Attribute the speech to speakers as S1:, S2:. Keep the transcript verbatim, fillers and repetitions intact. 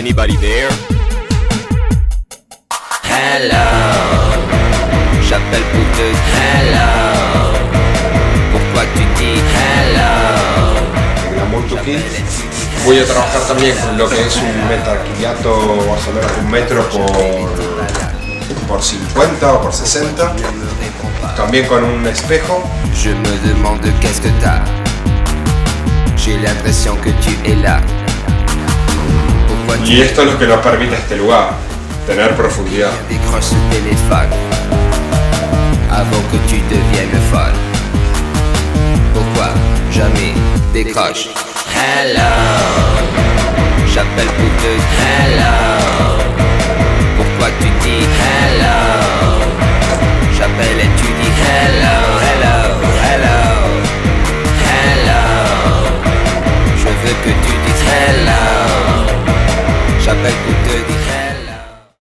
S1: anybody there?
S2: Hello, j'appelle pouteuse, hello. Pourquoi tu dis hello?
S3: Glamour to kill. Voy a trabajar también con lo que es un metacrilato más o menos un metro por, por cincuenta o por sesenta. También con un espejo.
S2: Je me demande qu'est-ce que t'as. J'ai l'impression que tu es là. Pourquoi tu
S3: Y esto es lo que nos permite este lugar, tener profundidad.
S2: décroches ce téléphone avant que tu deviennes folle? Pourquoi jamais décroche? Hello, j'appelle pouteuse, hello. Pourquoi tu dis hello? J'appelle et tu dis hello, hello, hello, hello. Je veux que tu dises hello.